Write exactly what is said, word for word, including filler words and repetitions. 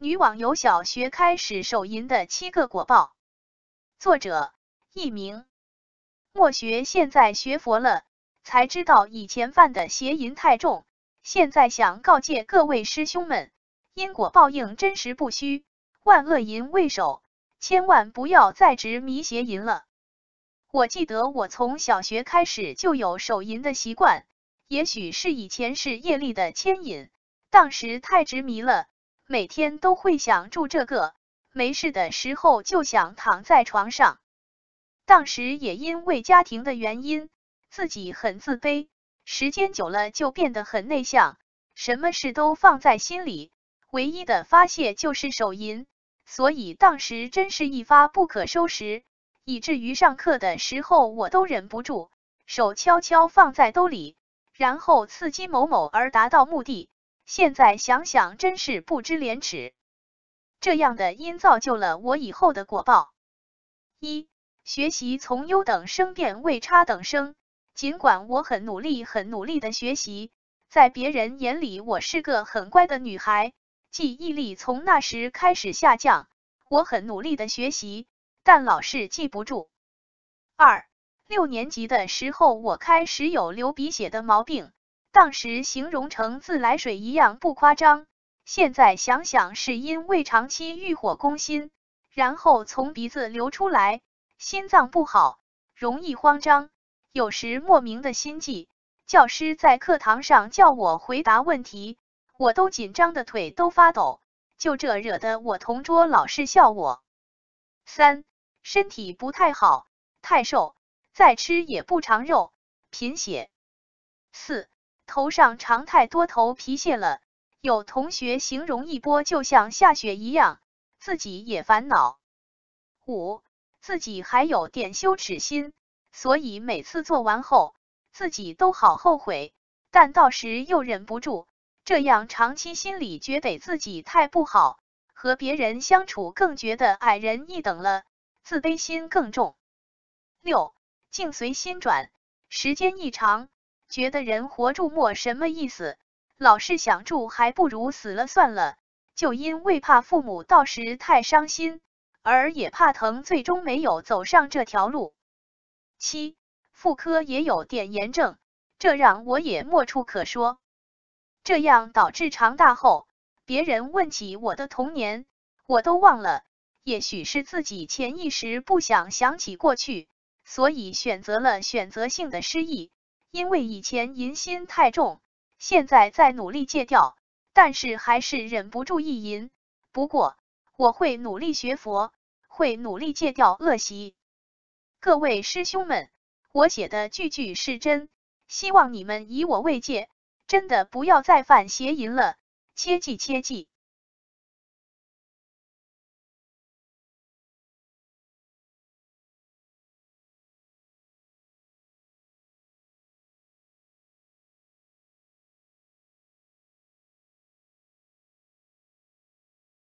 女网友小学开始手淫的七个果报。作者：佚名。莫学现在学佛了，才知道以前犯的邪淫太重，现在想告诫各位师兄们，因果报应真实不虚，万恶淫未首，千万不要再执迷邪淫了。我记得我从小学开始就有手淫的习惯，也许是以前是业力的牵引，当时太执迷了，每天都会想住这个，没事的时候就想躺在床上。当时也因为家庭的原因，自己很自卑，时间久了就变得很内向，什么事都放在心里，唯一的发泄就是手淫，所以当时真是一发不可收拾，以至于上课的时候我都忍不住，手悄悄放在兜里，然后刺激某某而达到目的。现在想想真是不知廉耻，这样的因造就了我以后的果报。一、学习从优等生变为差等生，尽管我很努力很努力的学习，在别人眼里我是个很乖的女孩，记忆力从那时开始下降，我很努力的学习，但老是记不住。二、六年级的时候我开始有流鼻血的毛病，当时形容成自来水一样不夸张，现在想想是因为长期欲火攻心，然后从鼻子流出来，心脏不好，容易慌张，有时莫名的心悸，教师在课堂上叫我回答问题，我都紧张的腿都发抖，就这惹得我同桌老是笑我。三、身体不太好，太瘦，再吃也不长肉，贫血。四、头上长太多头皮屑了，有同学形容一波就像下雪一样，自己也烦恼。五、自己还有点羞耻心，所以每次做完后，自己都好后悔，但到时又忍不住，这样长期心里觉得自己太不好，和别人相处更觉得矮人一等了，自卑心更重。六、境随心转，时间一长，觉得人活住没什么意思，老是想住还不如死了算了，就因为怕父母到时太伤心，而也怕疼最终没有走上这条路。七、妇科也有点炎症，这让我也没处可说，这样导致长大后，别人问起我的童年，我都忘了，也许是自己潜意识不想想起过去，所以选择了选择性的失忆，因为以前淫心太重，现在在努力戒掉，但是还是忍不住意淫，不过我会努力学佛，会努力戒掉恶习。各位师兄们，我写的句句是真，希望你们以我为戒，真的不要再犯邪淫了，切记切记。